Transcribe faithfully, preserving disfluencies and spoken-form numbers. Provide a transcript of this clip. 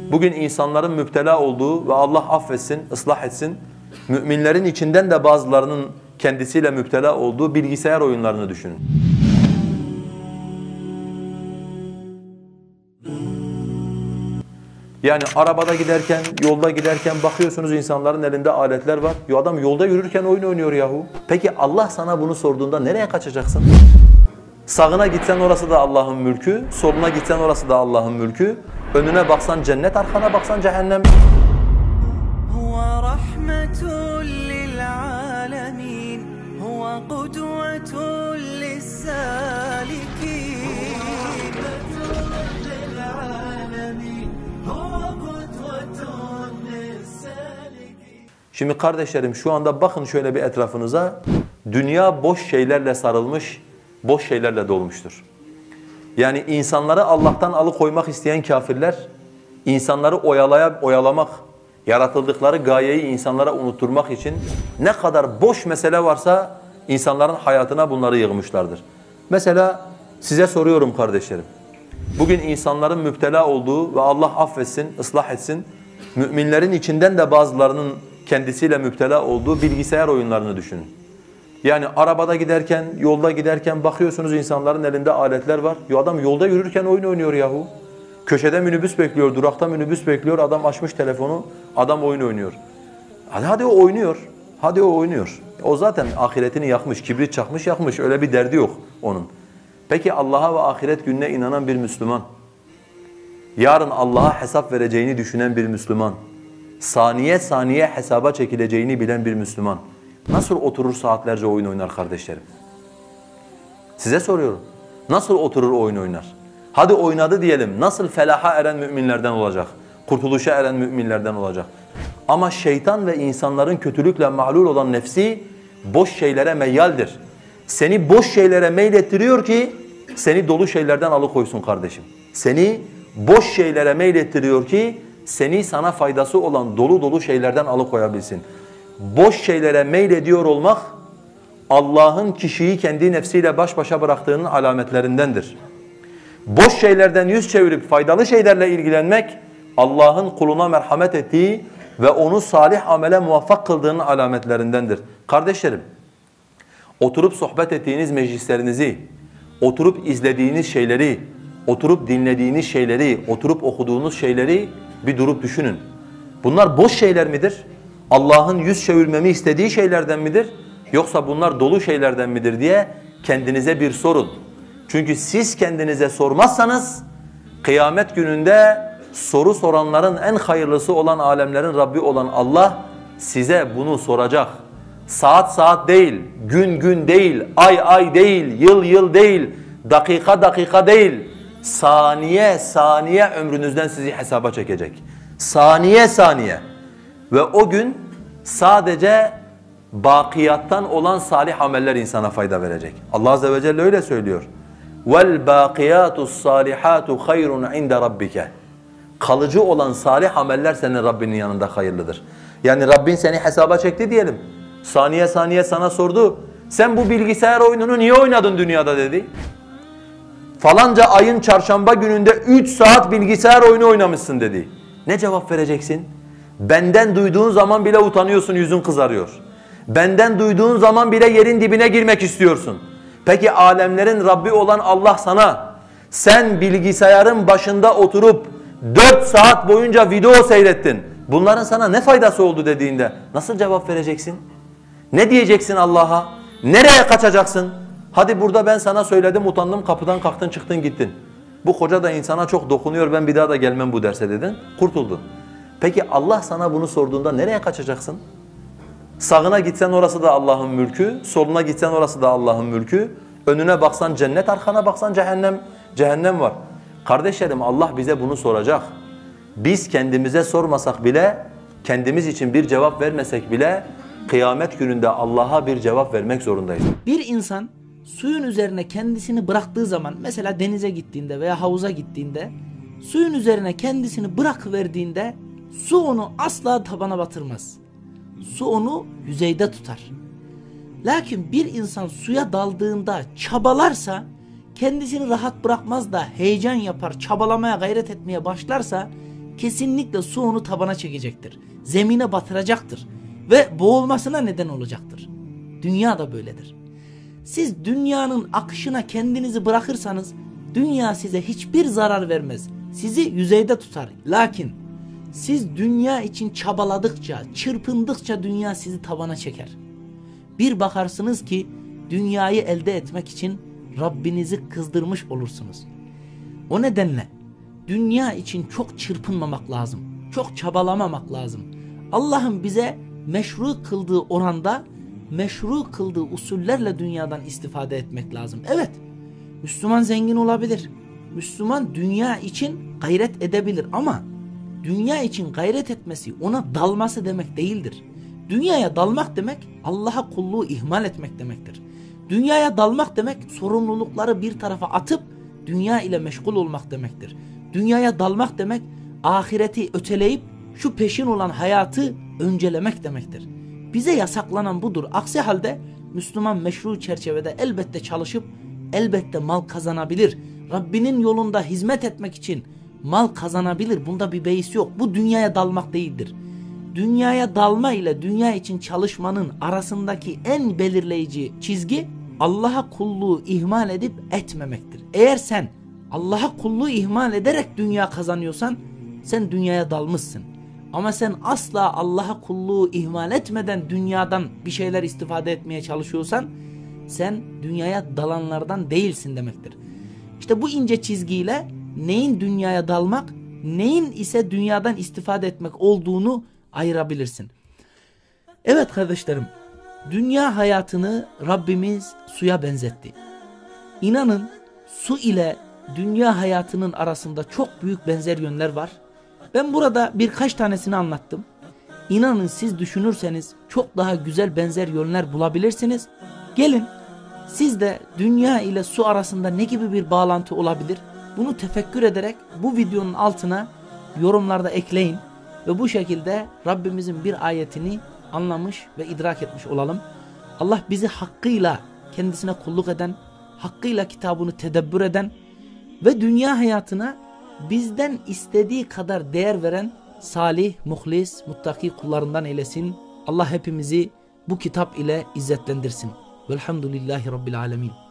bugün insanların müptela olduğu ve Allah affetsin, ıslah etsin, müminlerin içinden de bazılarının kendisiyle müptela olduğu bilgisayar oyunlarını düşünün. Yani arabada giderken, yolda giderken bakıyorsunuz insanların elinde aletler var. Yo adam yolda yürürken oyun oynuyor yahu. Peki Allah sana bunu sorduğunda nereye kaçacaksın? Sağına gitsen orası da Allah'ın mülkü, soluna gitsen orası da Allah'ın mülkü. Önüne baksan cennet, arkana baksan cehennem. Şimdi kardeşlerim şu anda bakın şöyle bir etrafınıza. Dünya boş şeylerle sarılmış, boş şeylerle dolmuştur. Yani insanları Allah'tan alıkoymak isteyen kafirler, insanları oyalaya, oyalamak, yaratıldıkları gayeyi insanlara unutturmak için ne kadar boş mesele varsa insanların hayatına bunları yığmışlardır. Mesela size soruyorum kardeşlerim. Bugün insanların müptela olduğu ve Allah affetsin, ıslah etsin, müminlerin içinden de bazılarının kendisiyle müptela olduğu bilgisayar oyunlarını düşünün. Yani arabada giderken, yolda giderken bakıyorsunuz insanların elinde aletler var. Yo adam yolda yürürken oyun oynuyor yahu. Köşede minibüs bekliyor, durakta minibüs bekliyor. Adam açmış telefonu, adam oyun oynuyor. Hadi, hadi o oynuyor, hadi o oynuyor. O zaten ahiretini yakmış, kibrit çakmış yakmış. Öyle bir derdi yok onun. Peki Allah'a ve ahiret gününe inanan bir Müslüman, yarın Allah'a hesap vereceğini düşünen bir Müslüman, saniye saniye hesaba çekileceğini bilen bir Müslüman nasıl oturur saatlerce oyun oynar kardeşlerim? Size soruyorum. Nasıl oturur oyun oynar? Hadi oynadı diyelim. Nasıl felaha eren müminlerden olacak? Kurtuluşa eren müminlerden olacak. Ama şeytan ve insanların kötülükle mağlul olan nefsi boş şeylere meyyaldir. Seni boş şeylere meylettiriyor ki seni dolu şeylerden alıkoysun kardeşim. Seni boş şeylere meylettiriyor ki seni sana faydası olan dolu dolu şeylerden alıkoyabilsin. Boş şeylere meylediyor olmak Allah'ın kişiyi kendi nefsiyle baş başa bıraktığının alametlerindendir. Boş şeylerden yüz çevirip faydalı şeylerle ilgilenmek Allah'ın kuluna merhamet ettiği ve onu salih amele muvaffak kıldığının alametlerindendir. Kardeşlerim, oturup sohbet ettiğiniz meclislerinizi, oturup izlediğiniz şeyleri, oturup dinlediğiniz şeyleri, oturup okuduğunuz şeyleri bir durup düşünün. Bunlar boş şeyler midir? Allah'ın yüz çevirmemi istediği şeylerden midir? Yoksa bunlar dolu şeylerden midir diye kendinize bir sorun. Çünkü siz kendinize sormazsanız kıyamet gününde soru soranların en hayırlısı olan alemlerin Rabbi olan Allah size bunu soracak. Saat saat değil, gün gün değil, ay ay değil, yıl yıl değil, dakika dakika değil, saniye saniye ömrünüzden sizi hesaba çekecek. Saniye saniye. Ve o gün sadece bakiyattan olan salih ameller insana fayda verecek. Allah Azze ve Celle öyle söylüyor. وَالْبَاقِيَاتُ الصَّالِحَاتُ خَيْرٌ عِنْدَ رَبِّكَ. Kalıcı olan salih ameller senin Rabbinin yanında hayırlıdır. Yani Rabbin seni hesaba çekti diyelim. Saniye saniye sana sordu. Sen bu bilgisayar oyununu niye oynadın dünyada dedi. Falanca ayın çarşamba gününde üç saat bilgisayar oyunu oynamışsın dedi. Ne cevap vereceksin? Benden duyduğun zaman bile utanıyorsun, yüzün kızarıyor. Benden duyduğun zaman bile yerin dibine girmek istiyorsun. Peki alemlerin Rabbi olan Allah sana, sen bilgisayarın başında oturup dört saat boyunca video seyrettin. Bunların sana ne faydası oldu dediğinde nasıl cevap vereceksin? Ne diyeceksin Allah'a? Nereye kaçacaksın? Hadi burada ben sana söyledim, utandım, kapıdan kalktın, çıktın, gittin. Bu hoca da insana çok dokunuyor, ben bir daha da gelmem bu derse dedin, kurtuldun. Peki Allah sana bunu sorduğunda nereye kaçacaksın? Sağına gitsen orası da Allah'ın mülkü, soluna gitsen orası da Allah'ın mülkü. Önüne baksan cennet, arkana baksan cehennem, cehennem var. Kardeşlerim Allah bize bunu soracak. Biz kendimize sormasak bile, kendimiz için bir cevap vermesek bile kıyamet gününde Allah'a bir cevap vermek zorundayız. Bir insan suyun üzerine kendisini bıraktığı zaman, mesela denize gittiğinde veya havuza gittiğinde, suyun üzerine kendisini bırakıverdiğinde su onu asla tabana batırmaz. Su onu yüzeyde tutar. Lakin bir insan suya daldığında çabalarsa, kendisini rahat bırakmaz da heyecan yapar, çabalamaya gayret etmeye başlarsa kesinlikle su onu tabana çekecektir. Zemine batıracaktır. Ve boğulmasına neden olacaktır. Dünya da böyledir. Siz dünyanın akışına kendinizi bırakırsanız dünya size hiçbir zarar vermez. Sizi yüzeyde tutar. Lakin siz dünya için çabaladıkça, çırpındıkça dünya sizi tabana çeker. Bir bakarsınız ki dünyayı elde etmek için Rabbinizi kızdırmış olursunuz. O nedenle dünya için çok çırpınmamak lazım. Çok çabalamamak lazım. Allah'ın bize meşru kıldığı oranda, meşru kıldığı usullerle dünyadan istifade etmek lazım. Evet, Müslüman zengin olabilir. Müslüman dünya için gayret edebilir ama dünya için gayret etmesi, ona dalması demek değildir. Dünyaya dalmak demek Allah'a kulluğu ihmal etmek demektir. Dünyaya dalmak demek sorumlulukları bir tarafa atıp dünya ile meşgul olmak demektir. Dünyaya dalmak demek ahireti öteleyip şu peşin olan hayatı öncelemek demektir. Bize yasaklanan budur. Aksi halde Müslüman meşru çerçevede elbette çalışıp elbette mal kazanabilir. Rabbinin yolunda hizmet etmek için mal kazanabilir. Bunda bir beis yok. Bu dünyaya dalmak değildir. Dünyaya dalma ile dünya için çalışmanın arasındaki en belirleyici çizgi Allah'a kulluğu ihmal edip etmemektir. Eğer sen Allah'a kulluğu ihmal ederek dünya kazanıyorsan sen dünyaya dalmışsın. Ama sen asla Allah'a kulluğu ihmal etmeden dünyadan bir şeyler istifade etmeye çalışıyorsan sen dünyaya dalanlardan değilsin demektir. İşte bu ince çizgiyle neyin dünyaya dalmak, neyin ise dünyadan istifade etmek olduğunu ayırabilirsin. Evet kardeşlerim, dünya hayatını Rabbimiz suya benzetti. İnanın su ile dünya hayatının arasında çok büyük benzer yönler var. Ben burada birkaç tanesini anlattım. İnanın siz düşünürseniz çok daha güzel benzer yönler bulabilirsiniz. Gelin siz de dünya ile su arasında ne gibi bir bağlantı olabilir? Bunu tefekkür ederek bu videonun altına yorumlarda ekleyin. Ve bu şekilde Rabbimizin bir ayetini anlamış ve idrak etmiş olalım. Allah bizi hakkıyla kendisine kulluk eden, hakkıyla kitabını tedebbür eden ve dünya hayatına bizden istediği kadar değer veren salih, muhlis, muttaki kullarından eylesin. Allah hepimizi bu kitap ile izzetlendirsin. Velhamdülillahi Rabbil alemin.